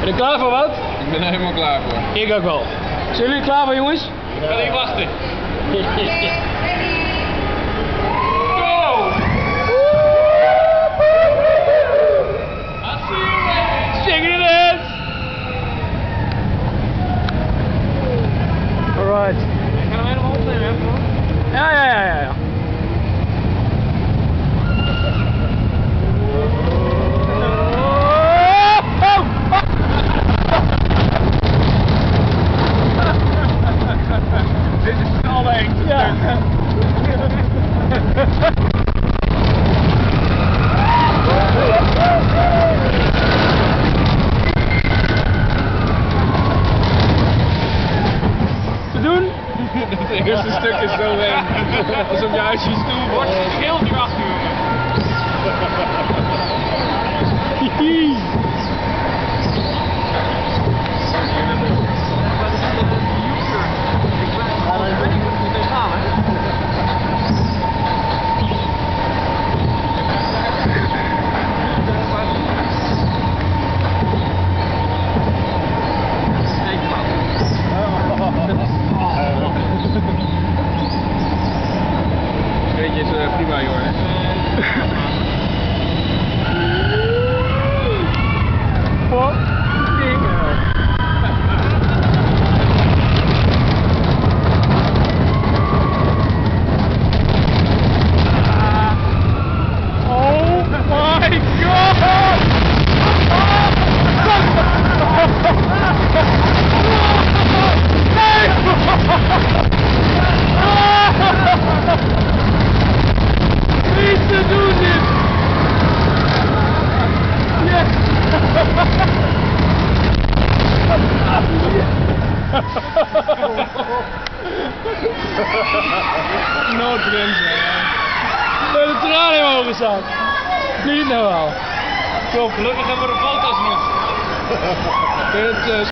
Ben je klaar voor wat? Ik ben er helemaal klaar voor. Ik ook wel. Zijn jullie klaar voor, jongens? Ik ga niet wachten. Shaking it! Alright. Gaan we helemaal opnemen, hè? Ja. Dit is het allerengste Ja. Te doen? Het eerste stuk is zo eng. Alsof je uit je stoel wordt. Het scheelt nu achter je. Weet je, is prima, jongen. Noodbremsen. De tranen in mijn ogen staan. Niet normaal. Zo, gelukkig hebben we de foto's nog.